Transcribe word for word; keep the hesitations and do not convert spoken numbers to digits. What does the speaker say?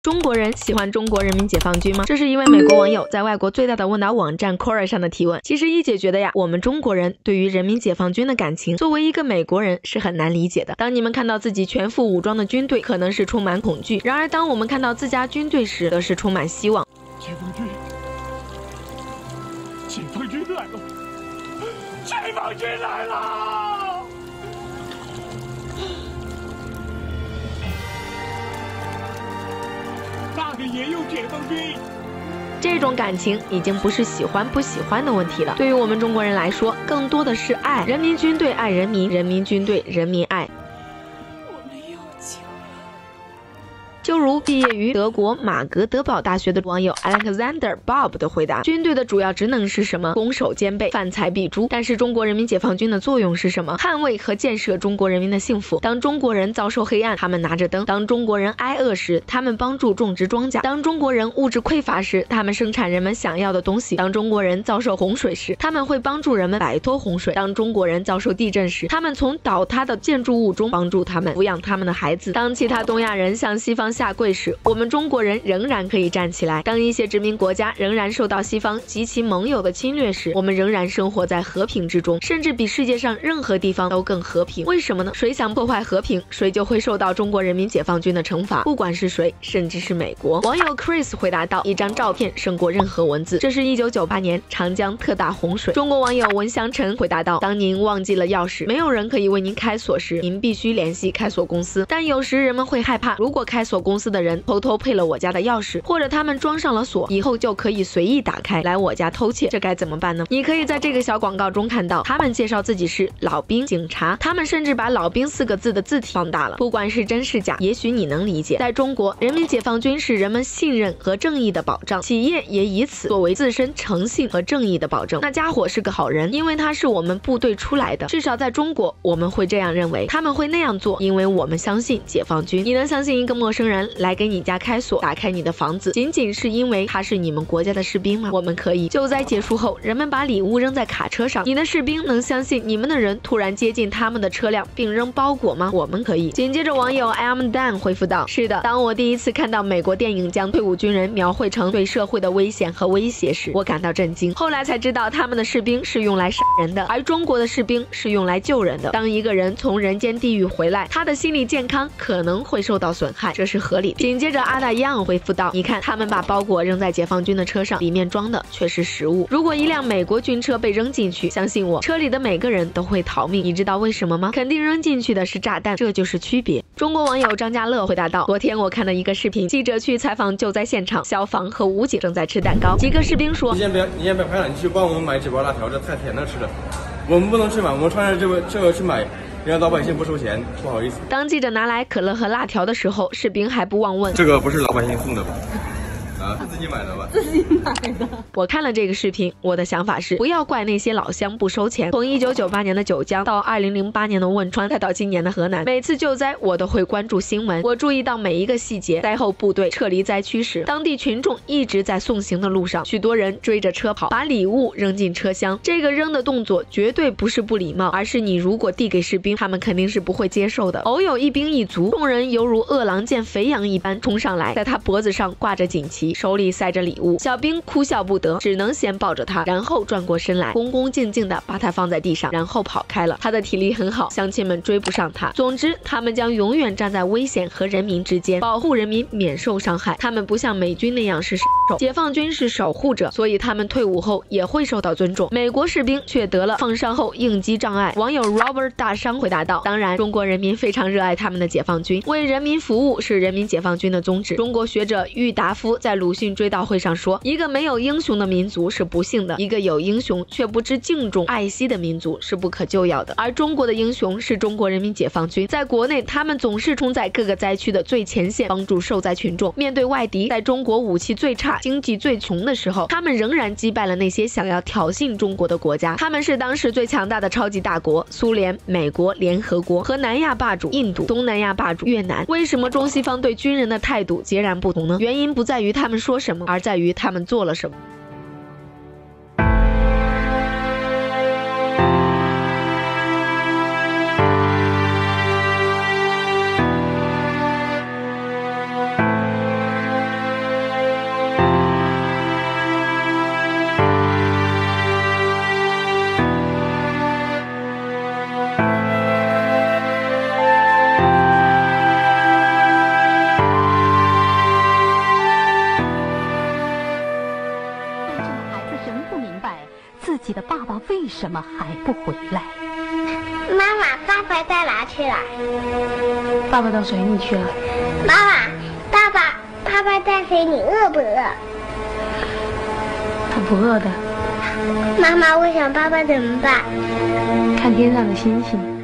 中国人喜欢中国人民解放军吗？这是一位美国网友在外国最大的问答网站 Quora 上的提问。其实一姐觉得呀，我们中国人对于人民解放军的感情，作为一个美国人是很难理解的。当你们看到自己全副武装的军队，可能是充满恐惧；然而当我们看到自家军队时，则是充满希望。 解放军，解放军来了！解放军来了！ 那里也有解放军。 这种感情已经不是喜欢不喜欢的问题了。对于我们中国人来说，更多的是爱。人民军队爱人民，人民军队人民爱。 就如毕业于德国马格德堡大学的网友 Alexander Bob 的回答：军队的主要职能是什么？攻守兼备，犯财必诛。但是中国人民解放军的作用是什么？捍卫和建设中国人民的幸福。当中国人遭受黑暗，他们拿着灯；当中国人挨饿时，他们帮助种植庄稼；当中国人物质匮乏时，他们生产人们想要的东西；当中国人遭受洪水时，他们会帮助人们摆脱洪水；当中国人遭受地震时，他们从倒塌的建筑物中帮助他们抚养他们的孩子。当其他东亚人向西方 下跪时，我们中国人仍然可以站起来；当一些殖民国家仍然受到西方及其盟友的侵略时，我们仍然生活在和平之中，甚至比世界上任何地方都更和平。为什么呢？谁想破坏和平，谁就会受到中国人民解放军的惩罚，不管是谁，甚至是美国。网友 Chris 回答道：“一张照片胜过任何文字。”这是一九九八年长江特大洪水。中国网友文祥辰回答道：“当您忘记了钥匙，没有人可以为您开锁时，您必须联系开锁公司。但有时人们会害怕，如果开锁公司的人 偷偷配了我家的钥匙，或者他们装上了锁，以后就可以随意打开来我家偷窃，这该怎么办呢？你可以在这个小广告中看到，他们介绍自己是老兵、警察，他们甚至把老兵四个字的字体放大了。不管是真是假，也许你能理解。在中国，人民解放军是人们信任和正义的保障，企业也以此作为自身诚信和正义的保证。那家伙是个好人，因为他是我们部队出来的，至少在中国，我们会这样认为，他们会那样做，因为我们相信解放军。你能相信一个陌生人来给你家 开锁，打开你的房子，仅仅是因为他是你们国家的士兵吗？我们可以。救灾结束后，人们把礼物扔在卡车上，你的士兵能相信你们的人突然接近他们的车辆并扔包裹吗？我们可以。紧接着，网友 M Dan 回复道：“是的，当我第一次看到美国电影将退伍军人描绘成对社会的危险和威胁时，我感到震惊。后来才知道，他们的士兵是用来杀人的，而中国的士兵是用来救人的。当一个人从人间地狱回来，他的心理健康可能会受到损害，这是合理的。”紧接着，阿大样回复道：“你看，他们把包裹扔在解放军的车上，里面装的却是食物。如果一辆美国军车被扔进去，相信我，车里的每个人都会逃命。你知道为什么吗？肯定扔进去的是炸弹，这就是区别。”中国网友张家乐回答道：“昨天我看到一个视频，记者去采访救灾现场，消防和武警正在吃蛋糕。几个士兵说：‘ 你先别，你先别拍了，你去帮我们买几包辣条，这太甜了吃的。我们不能去买，我们穿着这个这个去买。’ 人家老百姓不收钱，不好意思。” 当记者拿来可乐和辣条的时候，士兵还不忘问：“ 这个不是老百姓送的吧？啊，自己买的吧？” 自己买的。 我看了这个视频，我的想法是，不要怪那些老乡不收钱。从一九九八年的九江到二零零八年的汶川，再到今年的河南，每次救灾我都会关注新闻，我注意到每一个细节。灾后部队撤离灾区时，当地群众一直在送行的路上，许多人追着车跑，把礼物扔进车厢。这个扔的动作绝对不是不礼貌，而是你如果递给士兵，他们肯定是不会接受的。偶有一兵一卒，众人犹如饿狼见肥羊一般冲上来，在他脖子上挂着锦旗，手里塞着礼物。小兵哭笑不得，只能先抱着他，然后转过身来，恭恭敬敬地把他放在地上，然后跑开了。他的体力很好，乡亲们追不上他。总之，他们将永远站在危险和人民之间，保护人民免受伤害。他们不像美军那样是杀手，解放军是守护者，所以他们退伍后也会受到尊重。美国士兵却得了放伤后应激障碍。网友 Robert 大商回答道：“当然，中国人民非常热爱他们的解放军，为人民服务是人民解放军的宗旨。”中国学者郁达夫在鲁迅追悼会上说：“一个没有英雄的民族是不幸的，一个有英雄却不知敬重爱惜的民族是不可救药的。”而中国的英雄是中国人民解放军，在国内他们总是冲在各个灾区的最前线，帮助受灾群众。面对外敌，在中国武器最差、经济最穷的时候，他们仍然击败了那些想要挑衅中国的国家。他们是当时最强大的超级大国，苏联、美国、联合国和南亚霸主印度、东南亚霸主越南。为什么中西方对军人的态度截然不同呢？原因不在于他们说什么，而在于他们做了什么。 爸爸为什么还不回来？ 妈妈，爸爸到哪去了？ 爸爸到水里去了。 妈妈，爸爸，爸爸在水里饿不饿？ 他不饿的。 妈妈，我想爸爸怎么办？ 看天上的星星。